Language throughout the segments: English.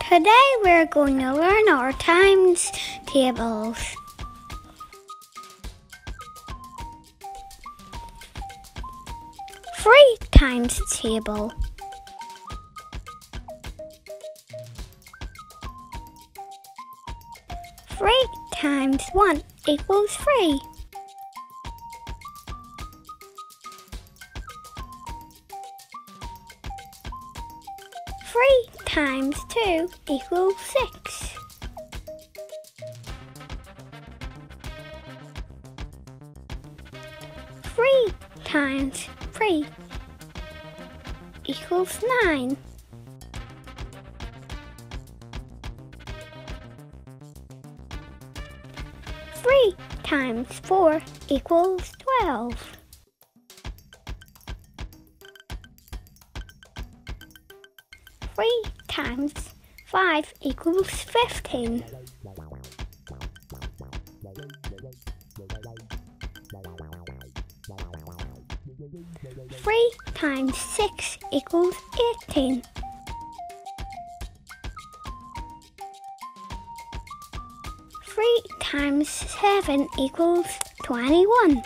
Today we're going to learn our times tables. Three times table. 3 times 1 equals 3. 3 times 2 equals 6. 3 times 3 equals 9. 3 times 4 equals 12. 3 times 5 equals 15. 3 times 6 equals 18. 3 times 7 equals 21.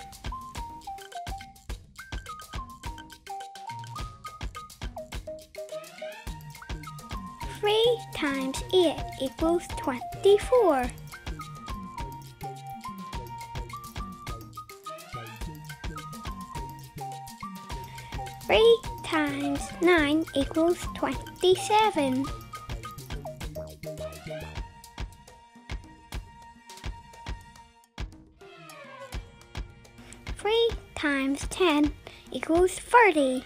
3 times 8 equals 24. 3 times 9 equals 27. 3 times 10 equals 30.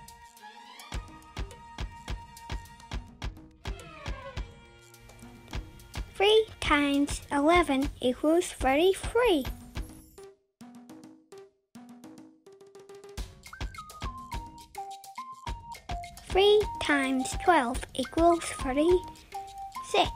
3 times 11 equals 33. 3 times 12 equals 36.